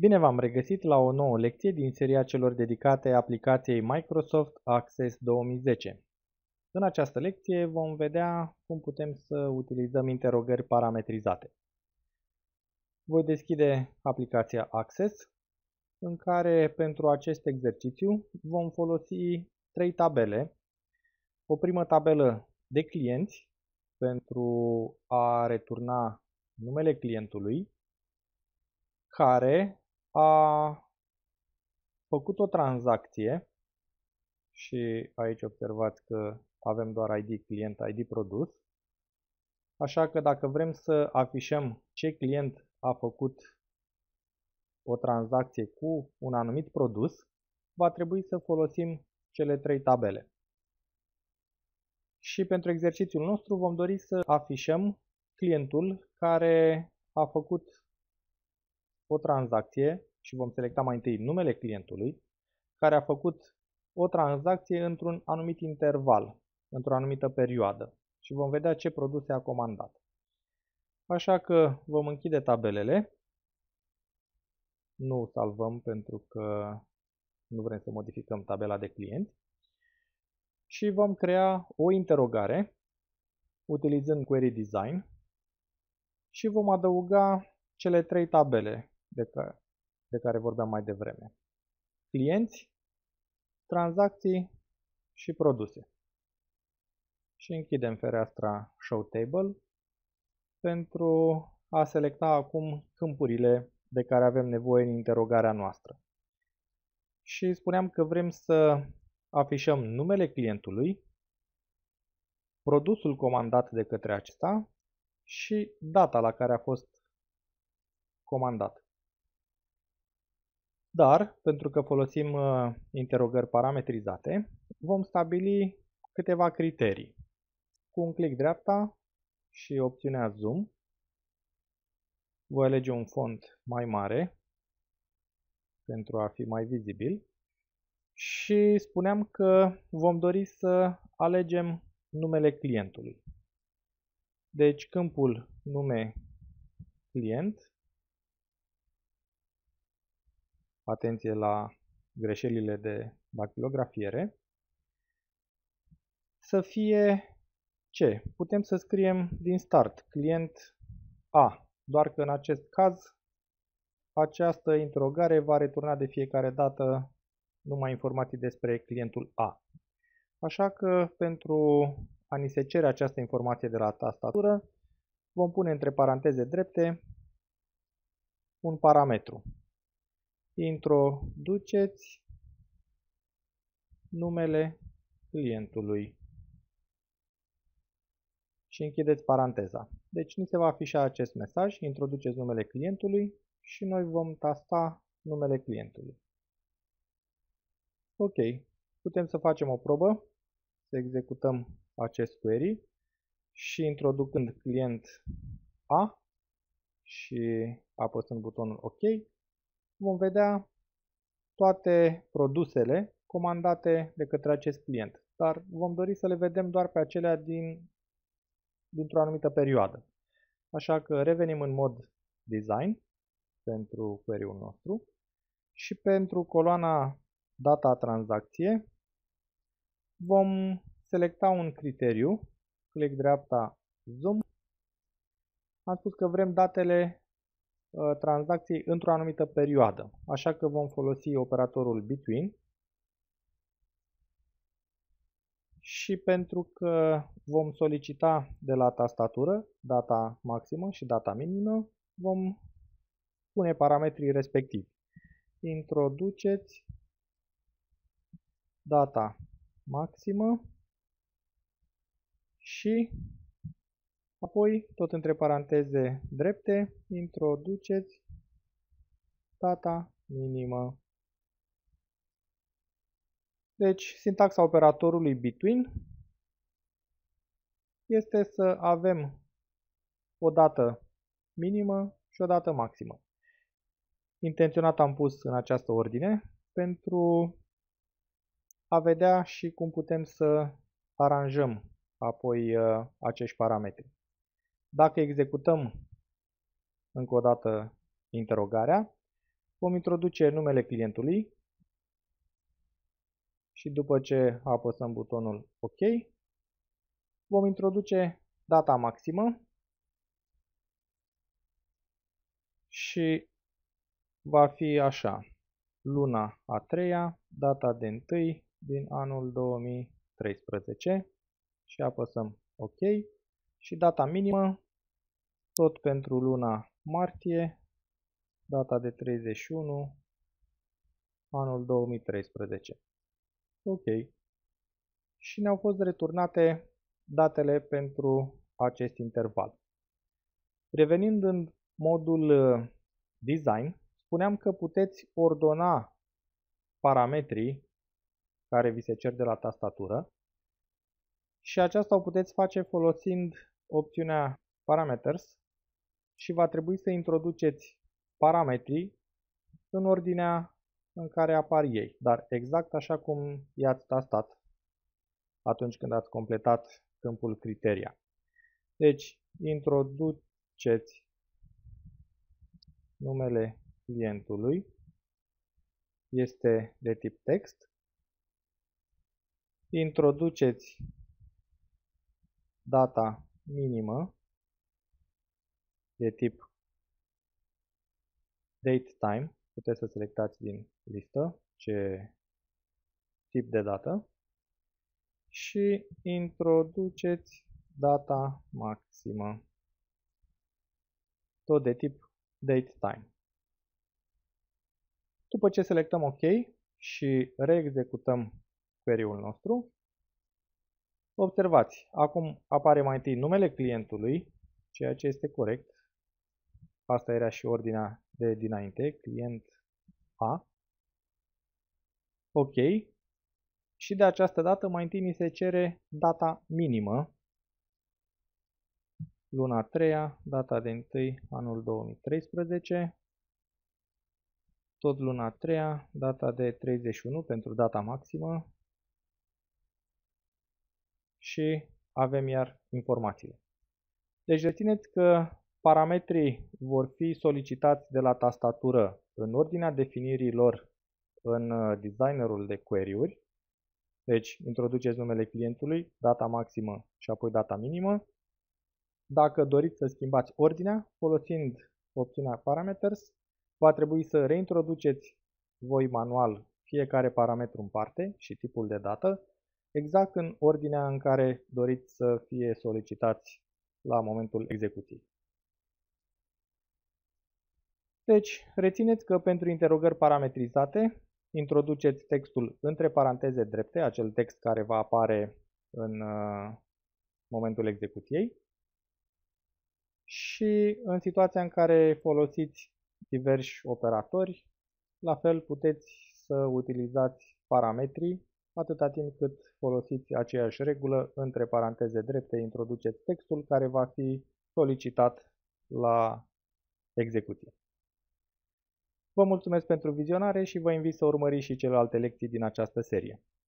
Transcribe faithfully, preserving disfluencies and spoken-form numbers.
Bine v-am regăsit la o nouă lecție din seria celor dedicate aplicației Microsoft Access două mii zece. În această lecție vom vedea cum putem să utilizăm interogări parametrizate. Voi deschide aplicația Access, în care pentru acest exercițiu vom folosi trei tabele. O primă tabelă de clienți pentru a returna numele clientului care a făcut o tranzacție și aici observați că avem doar I D client, I D produs. Așa că dacă vrem să afișăm ce client a făcut o tranzacție cu un anumit produs, va trebui să folosim cele trei tabele. Și pentru exercițiul nostru vom dori să afișăm clientul care a făcut o tranzacție și vom selecta mai întâi numele clientului, care a făcut o tranzacție într-un anumit interval, într-o anumită perioadă și vom vedea ce produse a comandat. Așa că vom închide tabelele, nu salvăm pentru că nu vrem să modificăm tabela de clienți și vom crea o interogare utilizând Query Design și vom adăuga cele trei tabele de care, de care vorbeam mai devreme. Clienți, tranzacții și produse. Și închidem fereastra Show Table pentru a selecta acum câmpurile de care avem nevoie în interogarea noastră. Și spuneam că vrem să afișăm numele clientului, produsul comandat de către acesta și data la care a fost comandat. Dar, pentru că folosim uh, interogări parametrizate, vom stabili câteva criterii. Cu un click dreapta și opțiunea Zoom, voi alege un font mai mare pentru a fi mai vizibil și spuneam că vom dori să alegem numele clientului. Deci câmpul nume client, atenție la greșelile de dactilografiere, să fie ce? Putem să scriem din start client A, doar că în acest caz această interogare va returna de fiecare dată numai informații despre clientul A. Așa că pentru a ni se cere această informație de la tastatură, vom pune între paranteze drepte un parametru. Introduceți numele clientului și închideți paranteza. Deci ni se va afișa acest mesaj, introduceți numele clientului și noi vom tasta numele clientului. Ok, putem să facem o probă, să executăm acest query și introducând client A și apăsând butonul OK, vom vedea toate produsele comandate de către acest client, dar vom dori să le vedem doar pe acelea din, dintr-o anumită perioadă. Așa că revenim în mod Design pentru query-ul nostru și pentru coloana Data tranzacție vom selecta un criteriu, click dreapta Zoom. Am spus că vrem datele uh, tranzacției într-o anumită perioadă, așa că vom folosi operatorul Between. Și pentru că vom solicita de la tastatură data maximă și data minimă, vom pune parametrii respectivi. Introduceți data maximă și apoi, tot între paranteze drepte, introduceți data minimă. Deci, sintaxa operatorului Between este să avem o dată minimă și o dată maximă. Intenționat am pus în această ordine pentru a vedea și cum putem să aranjăm apoi uh, acești parametri. Dacă executăm încă o dată interogarea, vom introduce numele clientului și după ce apăsăm butonul OK, vom introduce data maximă și va fi așa: luna a treia, data de întâi din anul două mii treisprezece și apăsăm OK. Și data minimă, tot pentru luna martie, data de treizeci și unu, anul două mii treisprezece. OK. Și ne-au fost returnate datele pentru acest interval. Revenind în modul design, spuneam că puteți ordona parametrii care vi se cer de la tastatură și aceasta o puteți face folosind opțiunea Parameters și va trebui să introduceți parametrii în ordinea în care apar ei, dar exact așa cum i-ați tastat atunci când ați completat câmpul criteria. Deci, introduceți numele clientului, este de tip text, introduceți data minimă de tip date time, puteți să selectați din listă ce tip de dată și introduceți data maximă, tot de tip date time. După ce selectăm OK și reexecutăm query-ul nostru, observați, acum apare mai întâi numele clientului, ceea ce este corect. Asta era și ordinea de dinainte, client A. OK. Și de această dată mai întâi ni se cere data minimă. Luna a treia, data de întâi, anul două mii treisprezece. Tot luna a treia, data de treizeci și unu pentru data maximă. Și avem iar informațiile. Deci rețineți că parametrii vor fi solicitați de la tastatură în ordinea definirii lor în designerul de query-uri. Deci introduceți numele clientului, data maximă și apoi data minimă. Dacă doriți să schimbați ordinea, folosind opțiunea Parameters, va trebui să reintroduceți voi manual fiecare parametru în parte și tipul de dată, exact în ordinea în care doriți să fie solicitați la momentul execuției. Deci, rețineți că pentru interogări parametrizate, introduceți textul între paranteze drepte, acel text care va apare în uh, momentul execuției. Și în situația în care folosiți diversi operatori, la fel puteți să utilizați parametrii atâta timp cât folosiți aceeași regulă, între paranteze drepte introduceți textul care va fi solicitat la execuție. Vă mulțumesc pentru vizionare și vă invit să urmăriți și celelalte lecții din această serie.